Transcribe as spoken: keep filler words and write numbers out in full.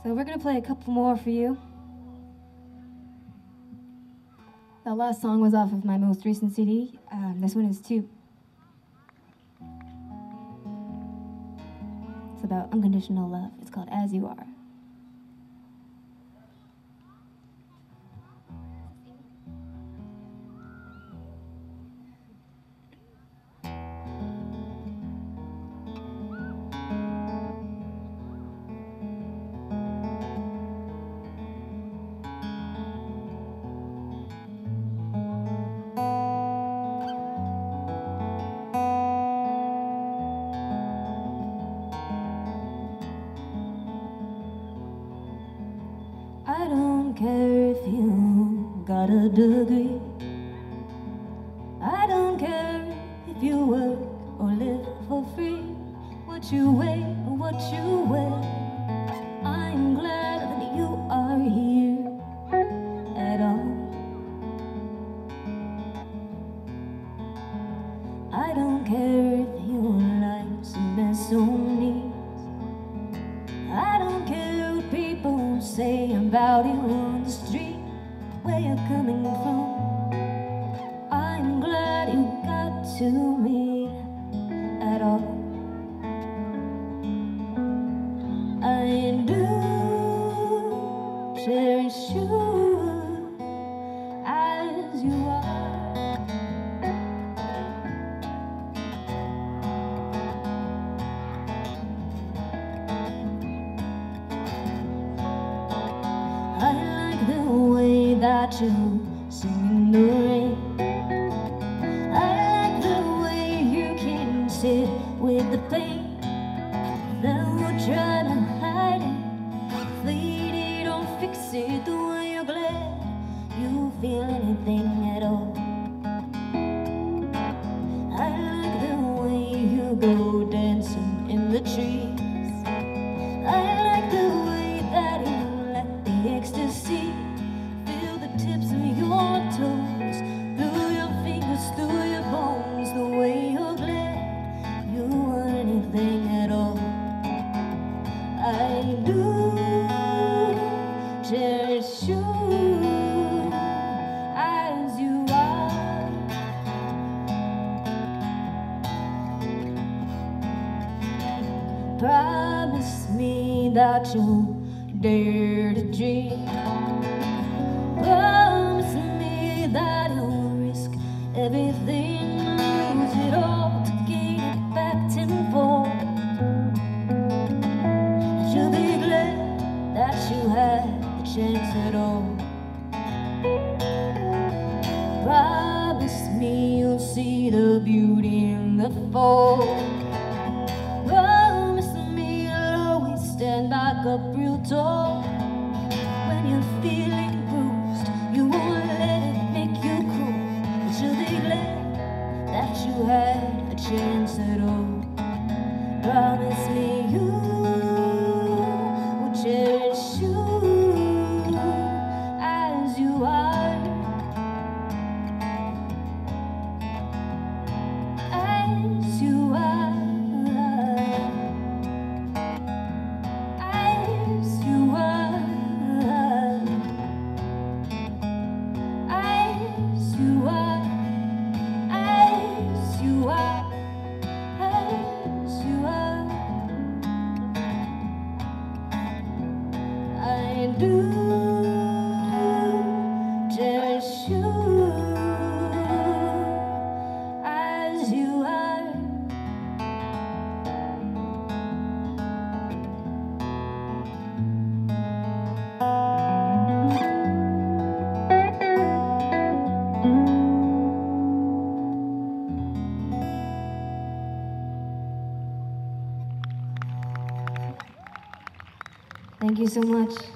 So we're gonna play a couple more for you. That last song was off of my most recent C D. Um, this one is too. It's about unconditional love. It's called As You Are. I don't care if you got a degree. I don't care if you work or live for free. What you weigh or what you wear, I'm glad that you are here at all. I don't care if your life's a mess on knees. I don't care what people say about you on the street, where you're coming from. I'm glad you got to me at all. I do cherish you as you are. I like the way that you sing in the rain. I like the way you can sit with the pain. Then we'll try to hide it, fade it, don't fix it. The way you're glad you feel anything at all. I like the way you go dancing in the trees. I like the way that you let the ecstasy feel the tips of your toes, through your fingers, through your bones. The way you're glad you want anything at all. I do cherish you as you are. Promise me that you'll dare to dream. Promise me that you'll risk everything, lose it all to gain it back tenfold. You'll be glad that you had the chance at all. Promise me you'll see the beauty in the fall. Promise me you'll always stand back up real tall. When you're feeling bruised, you won't let it make you cruel. But you'll be glad that you had a chance at all. Promise me you cherish you as you are. As you are. As you are. As you are. As you are. As you are. I do cherish you as you are. Thank you so much.